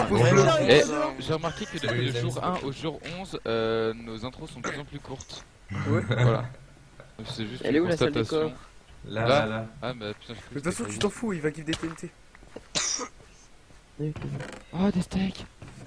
pouce Ouais, bleu. Eh, J'ai remarqué que depuis Oui, le les amis, jour c'est 1 cool. au jour 11, nos intros sont de plus en plus courtes. Ouais. Voilà. C'est juste Elle est une où la salle des constatation. coffres? Là. Ah bah putain, je De toute façon, tu t'en fous, il va give des TNT. Oh, des steaks.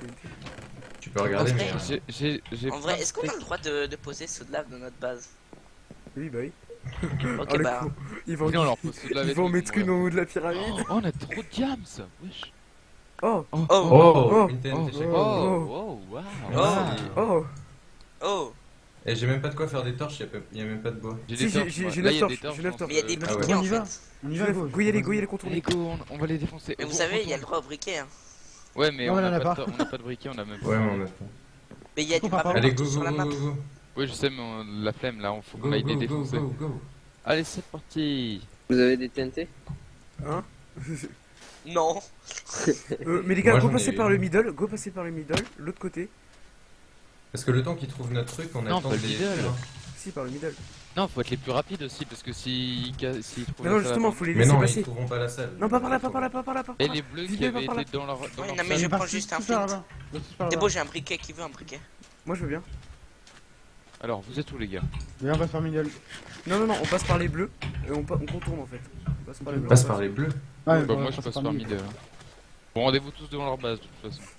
Tu peux regarder, mais. J'ai En vrai, est-ce qu'on a le droit de poser ceux de lave dans notre base? Oui, bah oui. Ok, Oh, le bah. con. Ils vont Viens, on leur pose ceux de la ils vont en mettre une en haut de la pyramide. Oh, on a trop de diams. Wesh. Oh, Oh, Oh, Oh. une TNT Oh, chacun. oh, wow. oh. oh. Et j'ai même pas de quoi faire des torches, y'a même pas de bois. J'ai Si, des torches. j'ai moi. 9 Là, il y a torches, des torches. j'ai 9 je pense. torches. Mais il y a des Ah ouais. briquets On en y va. fait. On y va, go. Go y aller, les Allez, contourner. go, on va les défoncer. Mais vous savez, il y a le droit au briquet. Hein. Ouais, mais Non, on on en a a pas pas. on a pas de briquet, on a même pas. Ouais, mais on a pas. Mais il y a du Pourquoi pas gravel Allez, go, partout go, sur la map. go, go. Oui, je sais, mais la flemme là, faut qu'on Go, aille les go, go, défoncer. go, go. Allez, c'est parti. Vous avez des TNT? Hein Non. Mais les gars, Moi, go j'en ai passer eu. par le middle, go passer par le middle, l'autre côté. Parce que le temps qu'ils trouvent notre truc, on Non, attend pas le des. middle. Si, par le middle. Non, faut être les plus rapides aussi, parce que s'ils trouvent Mais non, la justement, salle- faut les Mais laisser non, ils passer. trouveront pas la salle. Non, pas par là, pas par là, pas par là, pas par Et là. les bleus qui Viens, avaient par là. été dans leur Ouais, leur non, mais je Viens prends par- juste un tous par flint. là-bas. Tous par C'est là-bas. beau, j'ai un briquet. Qui veut un briquet? Moi, je veux bien. Alors, vous êtes où, les gars? Viens, on passe par middle. Non, on passe par les bleus et on contourne en fait. On passe par les bleus. Passe par les bleus. Ouais, Bah, on moi, passe je passe par mid. Bon, rendez-vous tous devant leur base, de toute façon.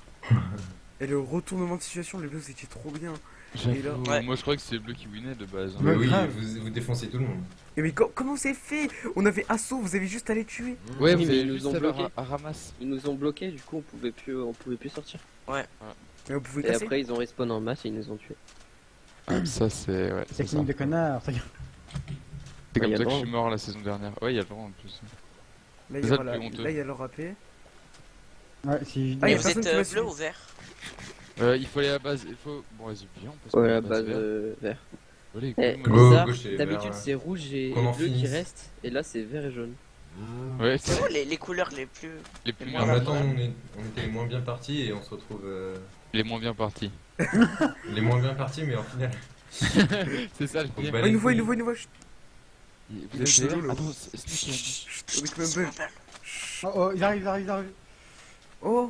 Et le retournement de situation, les bleus c'était trop bien. Et là- J'avoue, Ouais. Moi, je crois que c'est les bleus qui winnaient de base. hein. Mais Ouais, oui, grave. vous défoncez tout le monde. Et mais comment c'est fait? On avait assaut, vous avez juste à les tuer. Ouais, Oui, vous mais avez ils nous juste ont à leur bloqués. à ramasse. Ils nous ont bloqués, du coup on pouvait plus sortir. Et vous pouvez Et casser. après ils ont respawn en masse et ils nous ont tués. Ça, c'est. Ouais, c'est ça. Technique de connard. C'est Ouais, comme y a ça que le je suis mort la saison dernière. Ouais, il y a le droit en plus. Là, C'est il y ça aura le plus honteux. là, il y a leur AP. Ouais, si. Ah, y Et a vous personne êtes qui va bleu suivre. ou vert? Il faut aller à la base. Il faut. Bon, vas-y, viens, on passe Ouais, par la base verte. vert. Allez, Eh, go, Go, moi. bizarre, gauche et d'habitude vert, c'est rouge et qu'on en bleu qui finisse. reste, et là c'est vert et jaune. Ouais, C'est où les couleurs les plus. les plus Et Non, bien mais moi, attends, on était moins bien partis et on se retrouve. les moins bien partis. Les moins bien partis, mais en final. C'est ça le On pire. bat Oh, les il nous voit, il couilles. nous voit, il nous voit. Chut. Vous êtes Chut, derrière là. Attends, Sneak, Avec Je Mumble. m'appelle. Oh, oh, ils arrivent, ils arrivent, ils arrivent. Oh,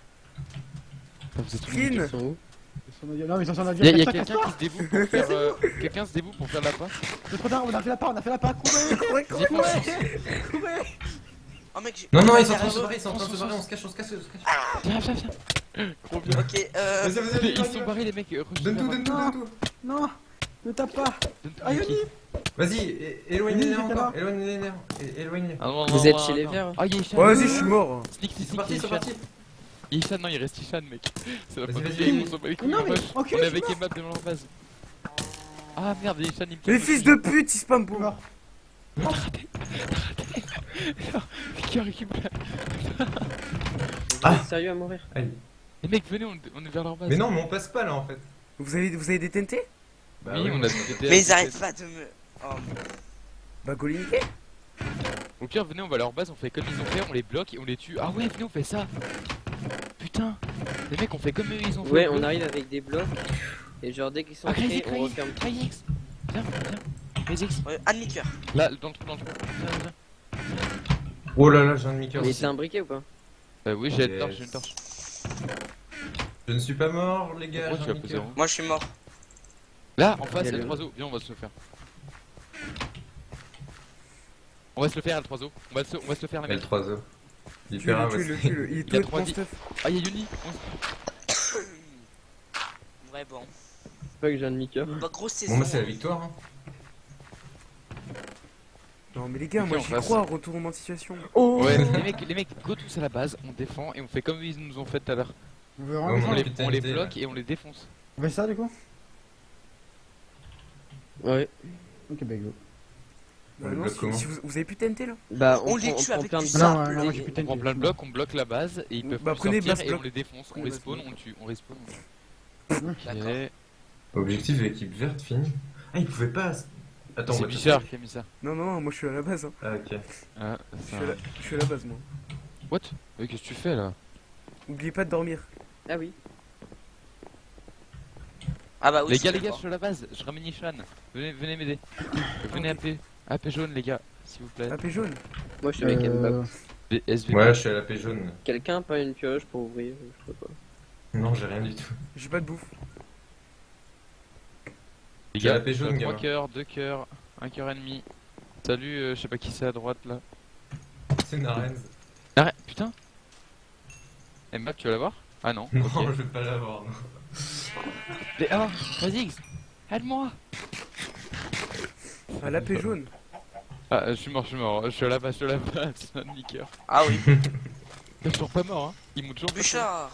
vous êtes où Flynn. Ils sont où? Ils sont- Non, mais ils sont sur notre Il y a Casse-toi, quelqu'un casse-toi. qui se dévoue pour faire. Quelqu'un se dévoue pour faire la passe. C'est trop tard, on a fait la part, on a fait la part. Courez, ouais, Vas-y, courez. Oh mec, j'ai. Non, non, ils sont en derrière train de se eux. barrer, ils sont en train de se barrer, on se cache, on se cache, on se cache. Viens, viens, viens. Trop bien. Ok, Vas-y, vas-y, Ils sont barrés, les mecs. Donne tout, donne tout, donne tout. Non, ne tape pas. Aïe, Vas-y, éloigne les Oui, nerfs j'étais encore, là. éloigne les nerfs, éloigne-les. Vous êtes chez les verts? Ah, il y a Ishan. Ouais, vas-y, je suis mort. Sneak, C'est parti, c'est parti. Ishan, non, il reste Ishan, mec. C'est la Vas-y, fin du vas-y. game, on s'en bat les couilles. Non, mais on rush. enculé, On est je suis avec Emma devant leur base. Ah merde, Ishan, il me Les casse fils le de pute, ils spam Je suis pour. mort. Qui a récupéré. Vous Ah. êtes sérieux à mourir? Allez. Les mecs, venez, on est vers leur base. Mais non, mais on passe pas là en fait. Vous avez des TNT? Bah Oui, on a des Mais ils arrêtent pas de me. Oh. Bah, go les niquer. Au pire, venez, on va à leur base, on fait comme ils ont fait, on les bloque et on les tue. Ah ouais, venez, on fait ça. Putain, les mecs, on fait comme eux, ils ont fait. Ouais, au on bloc. arrive avec des blocs, et genre dès qu'ils sont Ah, Crazy, entrés, on referme. Crazy, viens, viens. Crazy, Ouais, un demi-cœur. là, dans le trou, Viens, viens. Oh là là, j'ai un demi-cœur Mais aussi. t'as un briquet ou pas? Oui, j'ai une Yes. torche, j'ai une torche. Je ne suis pas mort, les gars. Pourquoi j'ai tu un as fait demi-cœur. zéro? Moi je suis mort. Là, en face, il y a Quel- le 3 viens, on va se le faire. On va se le faire, le 3 on va se le faire, les Il y a le mecs. 3 os. Tue-le, tue-le, tue-le. Il est Il a tout trois mon vies. stuff. Ah, il y a Yuni. Ouais, bon. C'est pas que j'ai un demi-cœur. Bah, grosse saison. Bon, bah, c'est la victoire. Hein. Non, mais les gars, Ok, moi on j'y passe. crois, retournement de situation. Ouais, les mecs, go tous à la base, on défend et on fait comme ils nous ont fait tout à l'heure. On veut Ouais, vraiment on ça. est- On les TNT, bloque et on les défonce. On fait ça du coup? Ouais. Ok, bah go. Bah, On non, bloque si comment vous avez plus de TNT là? Bah On on, les prend, tue on prend avec plein du de sang. Non, blocs. non, moi j'ai plus de On prend TNT. plein de blocs, on bloque la base et ils peuvent Bah, plus prenez sortir base et on bloc. les défonce. On Prenez base respawn, bloc. on tue, on respawn. D'accord. Ok. Objectif équipe verte fini. Ah, il pouvait pas. Attends, C'est what the Bichard fuck. qui a mis ça. Non, moi je suis à la base. Hein. Ah, ok. Ah, Je suis à la base, moi. What? Oui, qu'est-ce que tu fais là? Oubliez pas de dormir. Ah oui. Ah bah oui. Les c'est gars, je d'accord. suis à la base, je ramène Ishan. Venez m'aider. Venez AP. AP jaune, les gars, s'il vous plaît. AP jaune. Moi je suis avec Mbappé. SV. Ouais, je suis à la paix jaune. Quelqu'un a pas une pioche pour ouvrir? Je sais pas. Non, j'ai rien du tout. J'ai pas de bouffe. Les J'ai la gars, paix jaune, 3 gamin. cœurs, 2 cœurs, 1 cœur et demi. Salut, je sais pas qui c'est à droite là. C'est Narens. Arrête, putain. Mbappé, tu vas l'avoir? Ah non. Non, ok. je vais pas l'avoir. Non. Mais ah, vas-y, aide-moi. Ah, la paix jaune. Ah, je suis mort, je suis à la base, un demi-cœur. Ah oui. T'es toujours pas mort, hein. Ils m'ont toujours pas tué. Bûchard.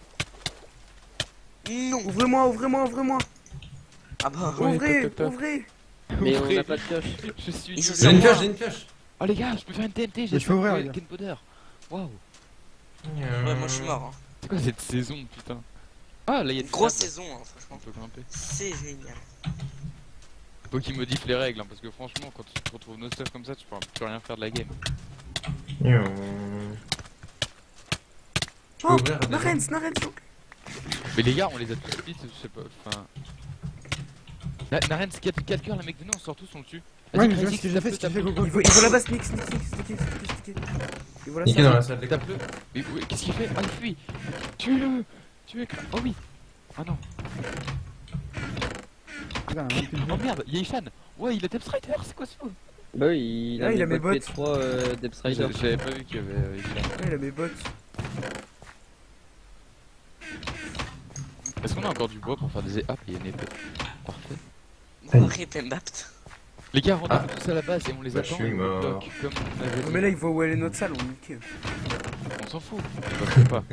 Non. Ouvrez-moi, ouvrez-moi, ouvrez-moi. Ah bah. Ouais, Ouvrez, toc, toc, toc. ouvrez. Mais on Ouvrez. n'a pas de pioche. Je suis Ils sont nul. J'ai une moi. pioche, j'ai une pioche. Oh les gars, je peux faire une TNT, Je peux ouvrir, les gars. Ken Powder. Waouh. Ouais, moi je suis mort. Hein. C'est quoi cette saison, putain? Ah, là il y a Une grosse saison, hein, franchement. On peut grimper. C'est génial. Faut qu'ils modifient les règles, hein, parce que franchement, quand tu te retrouves no stuff comme ça, tu peux plus rien faire de la game. Je peux Oh, ouvrir déjà. Narens, donc. Mais les gars, on les a tous split, je sais pas, enfin... Naren, 4 cœurs, les mecs, venez, on sort tous, on le tue. Ouais, mais Vas-y, ce que j'ai fait, ce que j'ai fait, Gogo. Il faut là-bas, sneak. Et voilà Niqué ça. dans la salle des tape-le. Mais oui, qu'est-ce qu'il fait? Ah, il fuit. Tue-le. Tue-le. Oh oui. Ah non. Putain, on a même plus de Oh vie. merde, il y a Ishan. Ouais, il a Depth Rider, c'est quoi ce fou? Bah oui, il Ah, a il a mes mes bottes bottes. P3 Depth Rider. J'avais pas vu qu'il y avait Ishan. Ouais, il a mes bottes. Est-ce qu'on a encore du bois pour faire des hop, il y a une épée. Parfait. Bon, rip Mbappé. Les gars, on Ah. est tous à la base et on les Bah, attend. je suis et on mort. bloque, comme on avait Non, dit. mais là, il voit où elle est notre salle, on nique. On s'en fout. On va pas.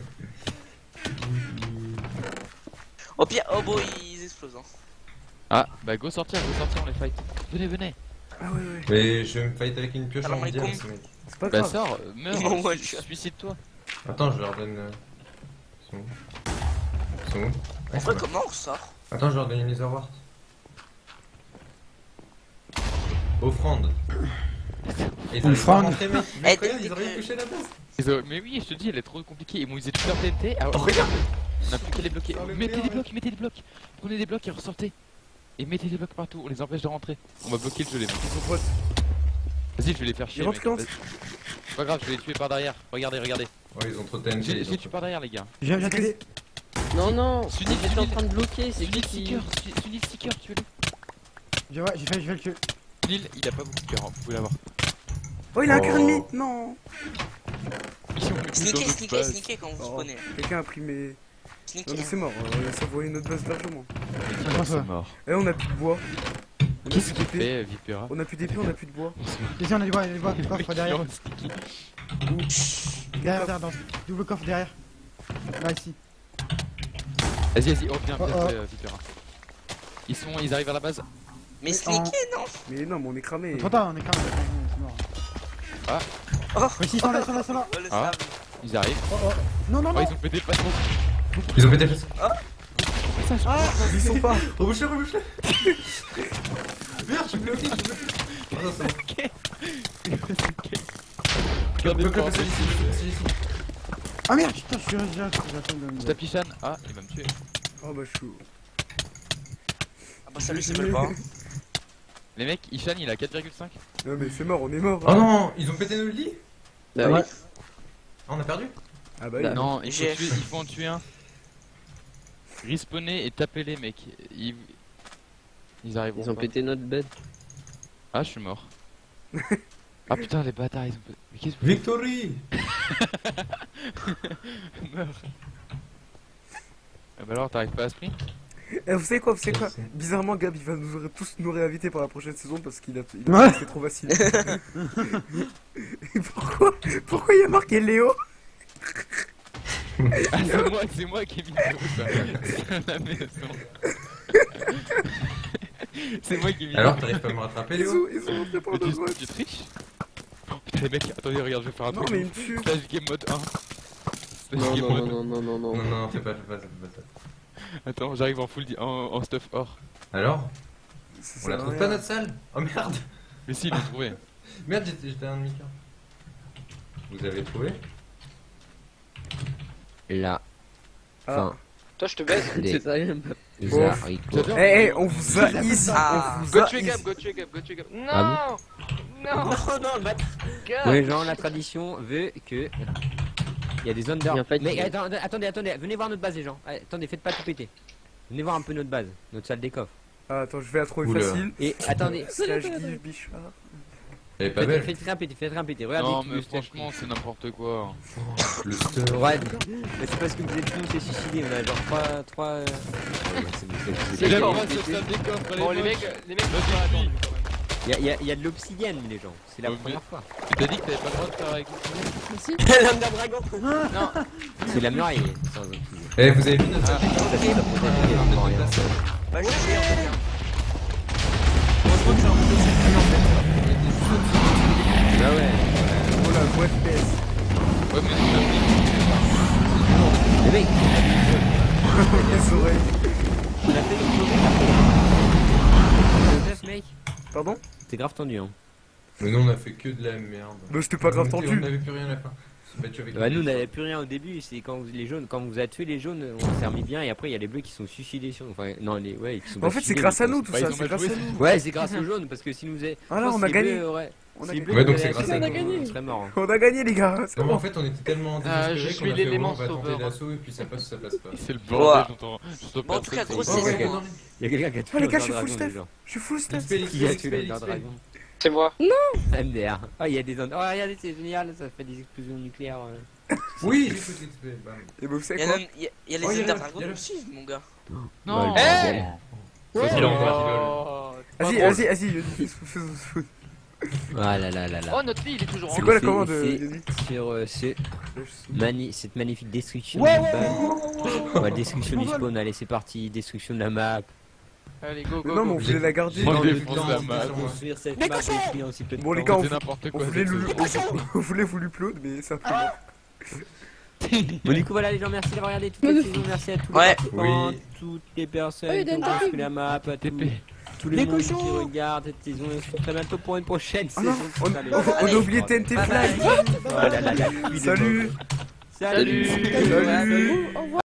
Au pire, oh bon, ils explosent. Hein. Ah, bah go sortir, on les fight. Venez. Ah ouais, ouais. Mais je vais me fight avec une pioche Alors, en mais diamant, con. ce mec. C'est pas Bah grave. sors, Ils m'ont one meurs, shot. suicide-toi. Attends, je leur donne. Ils sont où Ils sont où En Ouais, vrai, c'est bon. comment on sort? Attends, je leur donne une mise à ward. Offrande. Et ils arrivent pas à Offrande. rentrer, mec. Eh, Mais regarde, dès ils ont rien que- touché la base. Mais oui, je te dis, elle est trop compliquée. Ils m'ont usé toute leur TNT. Ah, Oh, regarde. on a plus qu'à les bloquer. Oh, le Mettez pire, des blocs, mettez des blocs. Prenez des blocs et ressortez. Et mettez des blocs partout, on les empêche de rentrer. On va bloquer le jeu, les mecs. Ils sont potes. Vas-y, je vais les faire chier. Ils Mec. rentrent quand Vas-y. C'est pas grave, je vais les tuer par derrière. Regardez. Oh, ils ont trop de TNT. Je ils ont les tue trop- par derrière, les gars. J'ai t'aider. Non, Sunil, j'étais en Sunil. train de bloquer, c'est Sunil qui Sticker, Sunil Sticker, tuez-le. Je vais le tuer. Sunil, il a pas beaucoup de cœur, hein, vous pouvez l'avoir. Oh, il a un cœur Oh. ennemi. Non. Ils sont tous dans notre base. Sneaker quand vous Oh, spawnez. quelqu'un a pris mes. Non, Sneaker. mais c'est mort. Ça voyait notre base largement. Attends, C'est ça. mort. Eh, on a plus de bois. On a Qu'est-ce plus qu'il d'épée. fait, Vipera? On a plus d'épée, on a plus de bois. Ici, on a du bois, Le mec, coffre il derrière. lance Sticky. Derrière, dans double coffre derrière. Là, ici. Vas-y, oh bien Oh, oh. fait, Vipera. Ils arrivent à la base. Mais Mais sneaker, non? Mais non, mais on est cramé. Trop tard, on est cramé. C'est mort. Oh, Mais si, ils sont là. oh le Ah. sable. Ils arrivent. Non, Oh, ils ont pété pas trop. Ils ont pété la face. Ils sont pas. Rebouche-le. Merde, je suis bloqué. Ah non, c'est bon. Regardez Bloque le le passage bordel. ici. Ah merde, putain, je suis j'attends de Je tape Ishan. Ah, il va me tuer. Oh bah, je suis. Ah bah salut, c'est pas le pas. Les mecs, Ishan il a 4,5. Non, mais c'est mort, on est mort. Oh non, ils ont pété notre lit. Bah Ouais. oui. Ah, on a perdu. Ah bah, Bah, oui. Non, J'ai- il faut en tuer un. Respawnez et tapez les mecs. Ils arrivent. Ils ont pété notre bed. Ah, je suis mort. Ah putain, les bâtards, ils ont pété. Mais qu'est-ce que Victory. vous meurs? Ah bah alors, t'arrives pas à sprint? Eh, vous savez quoi Je sais. Bizarrement, Gab, il va tous nous réinviter pour la prochaine saison parce qu'il a Ouais. c'est trop facile. Et pourquoi il y a marqué Léo? Ah, c'est moi qui ai mis le ça. C'est à la maison. C'est moi qui ai mis Alors, t'arrives pas à me rattraper, Léo? Ils sont rentrés par Mais deux droite. tu triches? Oh putain, les mecs, attendez, regarde, je vais faire un Non, truc. mais il me tue. Stage game mode 1. Stage Non, game non, mode. non, non, non, non, Non, non. non, fais pas ça. Attends, j'arrive en full en stuff or. Alors, Ça on sert la à trouve rien. pas notre salle? Oh merde. Mais si, il l'a trouvé. Merde, j'étais un demi-cœur. Vous avez trouvé? Là, Ah. Toi, je te baise. des C'est sérieux, Mbappé. haricots. J'adore. Eh, on vous a easy. Ah. On vous Go a tuer easy. Gab, go tuer Gab, go tuer Gab. Non! Ah Non, non, le bâtard. Oui, Ouais, genre, la tradition veut que. Il y a des zones Bien d'or. fait. Mais attendez, venez voir notre base, les gens. Attendez, faites pas tout péter. Venez voir un peu notre base, notre salle des coffres. Ah, attends, je vais la trouver Oula. facile. Et attendez, Slash Give Bichard. Elle est pas belle. faites rien péter, regardez. Non, tout mais le stuff. franchement, c'est n'importe quoi. Le stuff. Ouais, mais c'est parce que vous êtes tous les suicidés, on a genre 3. C'est la D'accord. base de salle des coffres, Bon, les mecs Vas-y, sont pas attendus quand même. Il y a de l'obsidienne, les gens, c'est la Ouais, première fois. Tu t'as dit que t'avais pas le droit de faire avec L'âme d'un dragon. C'est la muraille sans obsidienne. Eh, vous avez vu notre salle des Ça, c'est la protège, coffres? vraiment rien. Bah, je sais, en fait. Heureusement que c'est un peu de en fait. Il y a des choses. Ah ouais. Oh la gros FPS. Ouais, mais c'est Les mecs, Les oreilles. on a fait le stuff, mec. Pardon? T'es grave tendu, hein. Mais nous, on a fait que de la merde. Bah, c'était pas grave On tendu. n'avait plus rien à la fin. On s'est battu avec Bah, les nous on bleus. n'avait plus rien au début, c'est quand les jaunes, quand vous avez tué les jaunes, on s'est remis bien et après il y a les bleus qui sont suicidés sur nous. Enfin, non, les ouais, qui sont En pas fait, c'est suicidés, grâce mais à nous c'est tout pas- ça, ils ont c'est mal grâce joué. à nous. pas- Ouais, c'est grâce aux jaunes parce que si nous est. Ah là, on a gagné. On a gagné. Ouais, donc c'est grâce à nous. nous. On serait mort. Hein. On a gagné, les gars. C'est Non, mais bon. en fait, on était tellement Ah, je désespérés suis qu'on a fait l'élément bon, on va tenter sauveur. l'assaut et puis ça passe ou ça passe pas. c'est le Ouais. bordel dont on Bon, en tout cas, grosse Oh, ouais, saison. hein. Il y a quelqu'un qui a tué Oh, les gars, le je suis full dragon, stuff. déjà. Je suis full stuff. Qui a tué le dragon? C'est moi. MDR. Oh, il y a des zones. Oh, regardez, c'est génial, ça fait des explosions nucléaires. Oui, j'ai fait l'XP. bam. Et vous Il savez y a quoi? même- il y a- il y a les Oh, il y a Ender le- Dragons il y a le- aussi, mon gars. Non. Bah, Eh le bordel. Il a encore Oh, c'est pas Vas-y, drôle. vas-y, faisons. Ah là là là là. Oh, notre lit, il est toujours en C'est quoi la C'est- commande, c'est- Yannick? Sur cette magnifique destruction Ouais, de ouais, base. Ouais, destruction du spawn, allez c'est parti, destruction de la map. Allez, go, Mais go, non, mais go. on voulait la garder. Moi, Dans je le défonce temps, la c'est map. sur moi. Construire cette Mais map cochon détruire en si peu de Bon, les temps. gars, C'est n'importe quoi. On voulait cette vous saison. on voulait vous l'upload, mais ça fait Bon du coup voilà les gens, merci d'avoir regardé toute la saison, merci à tous les Ouais. participants, Oui. toutes les personnes Oui, qui ont Dante. construit la map, à TP. tous les mondes qui regardent cette saison et on se retrouve très bientôt pour une prochaine Ah non, saison. on Allez, on a oublié TNT Fly. voilà, la pluie des Salut. Salut. Salut. Au revoir.